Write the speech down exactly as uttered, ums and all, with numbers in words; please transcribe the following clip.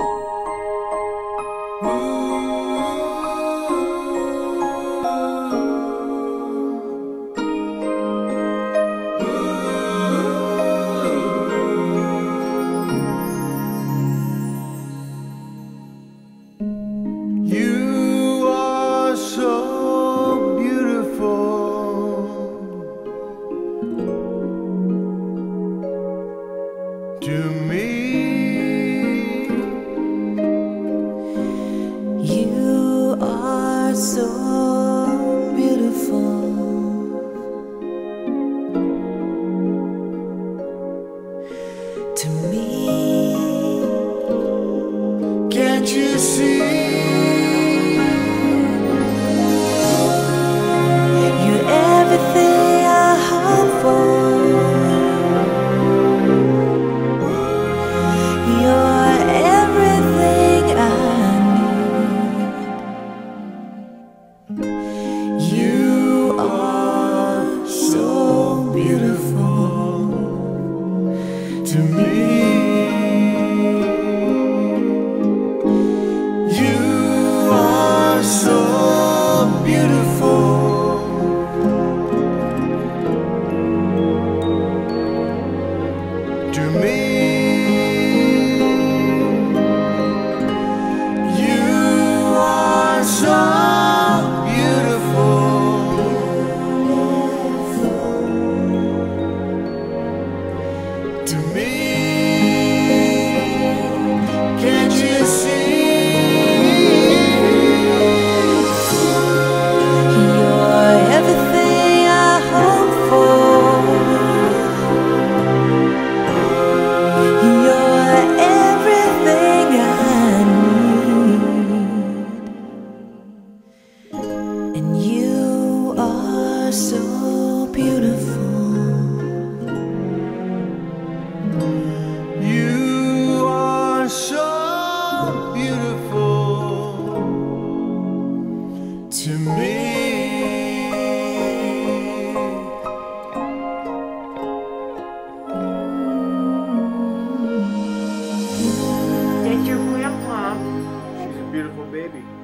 You are so beautiful to me. You are so beautiful to me. Can't you see? You're everything I hope for. You're everything I need. You are so beautiful To me, you are so beautiful to me. You are so beautiful to me. Can't you see? You're everything I hope for. You're everything I need. And you are so beautiful. You are so beautiful to me. Get your grandpa. She's a beautiful baby.